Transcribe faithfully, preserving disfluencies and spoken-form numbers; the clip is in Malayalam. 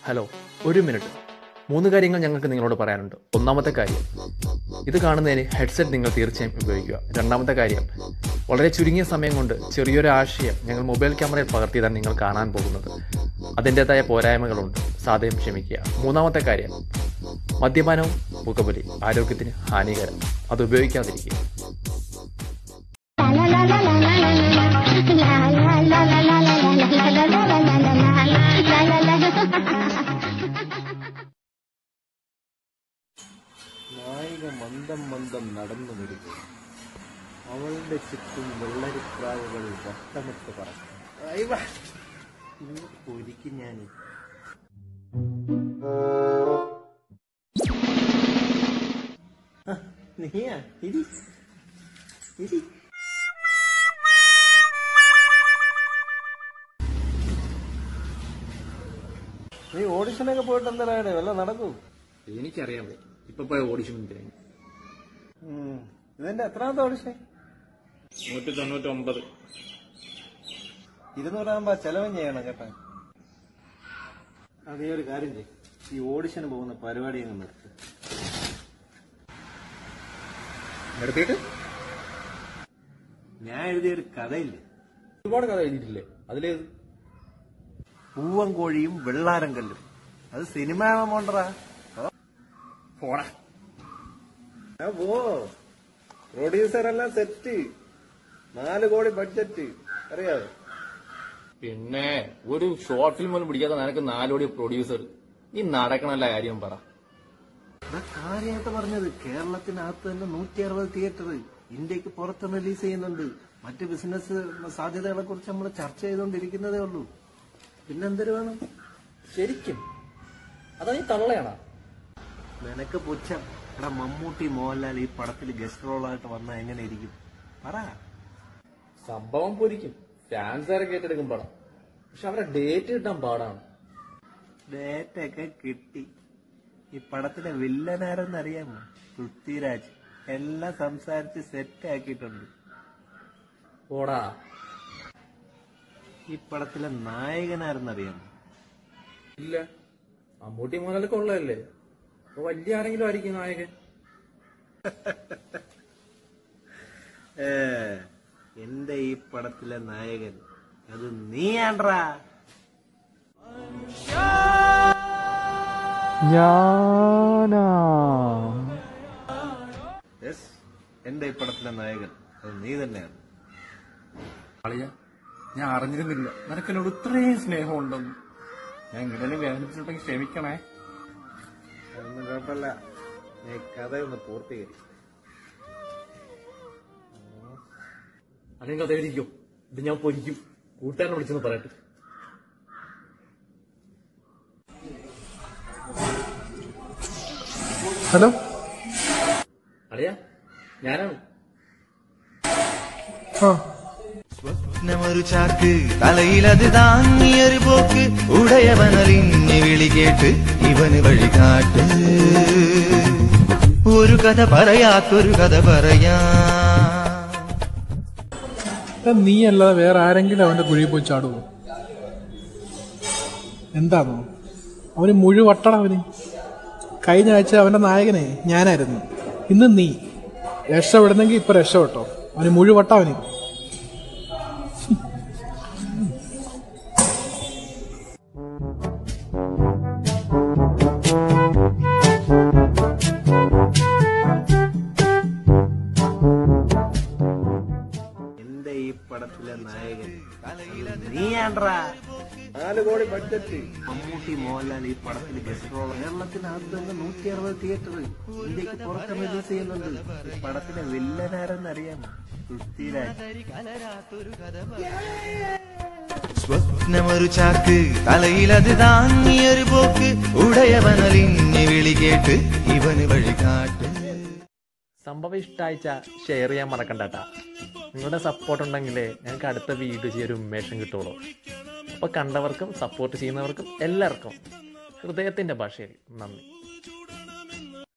ഹലോ, ഒരു മിനിറ്റ്. മൂന്ന് കാര്യങ്ങൾ ഞങ്ങൾക്ക് നിങ്ങളോട് പറയാനുണ്ട്. ഒന്നാമത്തെ കാര്യം, ഇത് കാണുന്നതിന് ഹെഡ്സെറ്റ് നിങ്ങൾ തീർച്ചയായും ഉപയോഗിക്കുക. രണ്ടാമത്തെ കാര്യം, വളരെ ചുരുങ്ങിയ സമയം കൊണ്ട് ചെറിയൊരു ആശയം ഞങ്ങൾ മൊബൈൽ ക്യാമറയിൽ പകർത്തിയതാണ് നിങ്ങൾ കാണാൻ പോകുന്നത്. അതിൻ്റേതായ പോരായ്മകളുണ്ട്, സാധ്യം ക്ഷമിക്കുക. മൂന്നാമത്തെ കാര്യം, മദ്യപാനവും പുകവലി ആരോഗ്യത്തിന് ഹാനികരം, അത് ഉപയോഗിക്കാതിരിക്കുക. നായിക മന്ദം മന്ദം നടന്നു വരിക. അവളുടെ ചുറ്റും വെള്ളരിപ്രാവുകൾ വട്ടമിട്ട് പറക്കും. ഒരിക്കും ഞാൻ നീയാ ഇരി ഇരി. നീ ഓഡിഷനൊക്കെ പോയിട്ട് എന്തായാലും വല്ലതും നടക്കൂ? എനിക്കറിയാം, ഇപ്പൊ പോയ ഓഡിഷൻ ഇതിന്റെ എത്രാമത്തെ ഓഡിഷൻ? നൂറ്റി തൊണ്ണൂറ്റി ഒമ്പത്. ഇരുന്നൂറാകുമ്പോ ചെലവും ചെയ്യണം കേട്ടാ. അതേ ഒരു കാര്യം ചെയ്യും, ഈ ഓഡിഷന് പോകുന്ന പരിപാടി അങ്ങ് നിർത്ത്. നിർത്തിയിട്ട് ഞാൻ എഴുതിയൊരു കഥയില്ലേ, ഒരുപാട് കഥ എഴുതിയിട്ടില്ലേ? അതിലേത്? പൂവൻ കോഴിയും വെള്ളാരം കല്ലും. അത് സിനിമ മോണ്ടറാ. പോടാ പോ. പ്രൊഡ്യൂസർ എല്ലാം സെറ്റ്, നാല് കോടി ബഡ്ജറ്റ്, അറിയാവോ? പിന്നെ ഒരു ഷോർട്ട് ഫിലിം പോലും പിടിക്കാതെ നിനക്ക് നാലോടി പ്രൊഡ്യൂസർ. ഈ നടക്കണല്ല കാര്യം പറ. കാര്യമായിട്ട് പറഞ്ഞത്, കേരളത്തിനകത്ത് തന്നെ നൂറ്റി അറുപത് തിയേറ്റർ ഇന്ത്യക്ക് പുറത്ത് റിലീസ് ചെയ്യുന്നുണ്ട്. മറ്റ് ബിസിനസ് സാധ്യതകളെ കുറിച്ച് നമ്മൾ ചർച്ച ചെയ്തുകൊണ്ടിരിക്കുന്നതേ ഉള്ളൂ. പിന്നെന്തൊരു വേണം? ശരിക്കും അതാ നീ തള്ളയാണോ? നിനക്ക് പുച്ഛം. എടാ, മമ്മൂട്ടി മോഹൻലാൽ ഈ പടത്തിൽ ഗസ്റ്റ് റോളായിട്ട് വന്നാൽ എങ്ങനെ ഇരിക്കും പറ? സംഭവം പൊരിക്കും, ഫാൻസുകാരൊക്കെ ഏറ്റെടുക്കും പടം. പക്ഷെ അവരെ ഡേറ്റ് കിട്ടാൻ പാടാണ്. ഡേറ്റ് ഒക്കെ കിട്ടി. ഈ പടത്തിലെ വില്ലനാരെന്ന് അറിയാമോ? പൃഥ്വിരാജ്. എല്ലാം സംസാരിച്ച് സെറ്റ് ആക്കിയിട്ടുണ്ട്. ഓടാ. ഈ പടത്തിലെ നായകനാരെന്നറിയാമോ? ഇല്ല. മമ്മൂട്ടി മോഹൻലാലൊക്കെ ഉള്ളതല്ലേ, അപ്പൊ വലിയ ആരെങ്കിലും ആയിരിക്കും നായകൻ. ഏ എന്റെ ഈ പടത്തിലെ നായകൻ അത് നീയാണ്ട്രാ. ഞാനാ യെസ്, എന്റെ ഈ പടത്തിലെ നായകൻ അത് നീ തന്നെയാണ്. അളിയ, ഞാൻ അറിഞ്ഞിരുന്നില്ല നിനക്കെന്നോട് ഇത്രയും സ്നേഹമുണ്ടെന്ന്. ഞാൻ ഇങ്ങനെ വേദനിപ്പിച്ചിട്ടുണ്ടെങ്കിൽ ക്ഷമിക്കണേ. അതൊന്നും കുഴപ്പമില്ല, നീ കഥയൊന്ന് പൂർത്തീകരിക്കും. അല്ലെങ്കിൽ കഥ എഴുതിക്കോ, ഇത് ഞാൻ പൊരിക്കും. കൂട്ടുകാരനെ വിളിച്ചെന്ന് പറയട്ടെ. ഹലോ അളിയ, ഞാനാണ്. ആ സ്വപ്നമൊരു ചാക്ക്, തലയിലത് താങ്ങിയൊരു പോക്ക്, ഉടയവനറിഞ്ഞ് വിളി കേട്ട് ഇവന് വഴികാട്ട്. ഒരു കഥ പറയാത്തൊരു കഥ പറയാ. നീ അല്ലാതെ വേറെ ആരെങ്കിലും അവന്റെ കുഴി പോയി ചാടുവോ? എന്താണോ അവന് മുഴുവട്ടട. അവന് കഴിഞ്ഞ ആഴ്ച അവന്റെ നായകനെ ഞാനായിരുന്നു, ഇന്ന് നീ. രക്ഷപ്പെടുന്നെങ്കിൽ ഇപ്പൊ രക്ഷപ്പെട്ടോ. അവന് മുഴുവട്ട. അവന് എന്റെ ഈ പടത്തിലെ നായകൻ നീയാണ്ട്രാ. നാല് കോടി ബഡ്ജറ്റ്, മമ്മൂട്ടി മോഹൻലാൽ ഈ പടത്തിൽ ഗസ്റ്റ് റോൾ. കേരളത്തിനകത്ത് തന്നെ നൂറ്റി അറുപത് തിയേറ്റർ ഇന്ത്യക്ക് പുറത്ത് റിലീസ് ചെയ്യുന്നുണ്ട്. ഈ പടത്തിലെ വില്ലനാരെന്ന് അറിയാമോ? പൃഥ്വിരാജ്. സ്വപ്നമൊരു ചാക്ക്, തലയിലത് താങ്ങിയൊരു പോക്ക്, ഉടയവനറിഞ്ഞ് വിളി കേട്ട് ഇവന് വഴികാട്ട്. സംഭവം ഇഷ്ടമായിച്ച ഷെയർ ചെയ്യാൻ മറക്കണ്ടട്ടാ. നിങ്ങളുടെ സപ്പോർട്ട് ഉണ്ടെങ്കിലേ ഞങ്ങൾക്ക് അടുത്ത വീഡിയോ ചെയ്യാൻ ഒരു ഉന്മേഷം കിട്ടുള്ളൂ. അപ്പോൾ കണ്ടവർക്കും സപ്പോർട്ട് ചെയ്യുന്നവർക്കും എല്ലാവർക്കും ഹൃദയത്തിൻ്റെ ഭാഷയിൽ നന്ദി.